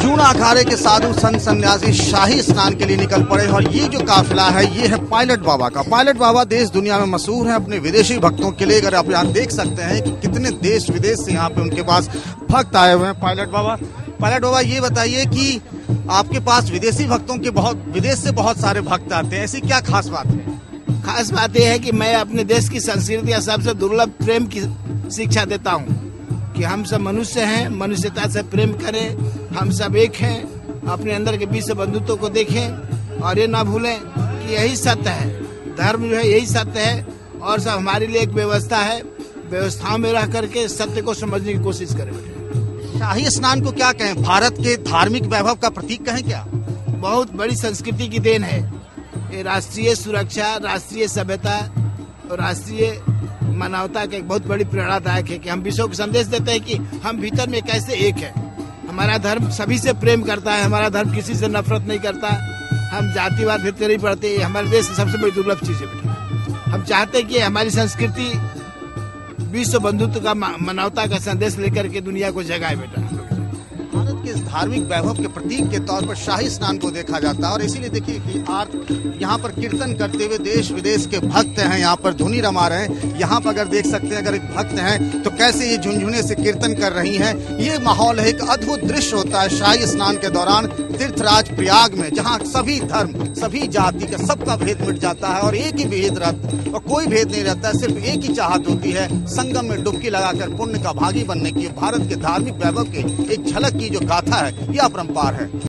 जूना अखाड़े के साधु संत सन्यासी शाही स्नान के लिए निकल पड़े और ये जो काफिला है ये है पायलट बाबा का। पायलट बाबा देश दुनिया में मशहूर है अपने विदेशी भक्तों के लिए। अगर आप यहाँ देख सकते हैं कि कितने देश विदेश से यहाँ पे उनके पास भक्त आए हुए हैं। पायलट बाबा ये बताइए कि आपके पास विदेशी भक्तों के विदेश से बहुत सारे भक्त आते हैं, ऐसी क्या खास बात है? खास बात यह है कि मैं अपने देश की संस्कृति या सबसे दुर्लभ प्रेम की शिक्षा देता हूँ कि हम सब मनुष्य हैं, मनुष्यता से प्रेम करें, हम सब एक हैं, अपने अंदर के विश्व बंधुत्व को देखें और ये ना भूलें कि यही सत्य है। धर्म जो है यही सत्य है और सब हमारे लिए एक व्यवस्था है। व्यवस्थाओं में रह करके सत्य को समझने की कोशिश करें। शाही स्नान को क्या कहें, भारत के धार्मिक वैभव का प्रतीक कहें क्या? बहुत बड़ी संस्कृति की देन है ये। राष्ट्रीय सुरक्षा, राष्ट्रीय सभ्यता और राष्ट्रीय मानवता का एक बहुत बड़ी प्रेरणादायक है कि हम विश्व को संदेश देते हैं कि हम भीतर में कैसे एक है। हमारा धर्म सभी से प्रेम करता है, हमारा धर्म किसी से नफरत नहीं करता। हम जातिवाद फिर नहीं पढ़ते। हमारे देश की सबसे बड़ी दुर्लभ चीज है बेटा। हम चाहते हैं कि हमारी संस्कृति विश्व बंधुत्व का, मानवता का संदेश लेकर के दुनिया को जगाए बेटा। भारत के धार्मिक वैभव के प्रतीक के तौर पर शाही स्नान को देखा जाता है और इसीलिए देखिए कि यहाँ पर कीर्तन करते हुए देश विदेश के भक्त हैं, यहाँ पर धुनी रमा रहे हैं। यहाँ पर अगर देख सकते हैं, अगर एक भक्त हैं तो कैसे ये झुनझुने से कीर्तन कर रही हैं। ये माहौल है, एक अद्भुत दृश्य होता है शाही स्नान के दौरान तीर्थराज प्रयाग में, जहाँ सभी धर्म, सभी जाति का, सबका भेद मिट जाता है और एक ही भेद रहता और कोई भेद नहीं रहता है। सिर्फ एक ही चाहत होती है, संगम में डुबकी लगाकर पुण्य का भागी बनने की। भारत के धार्मिक वैभव के एक झलक की जो गाथा है, यह अपरंपार है।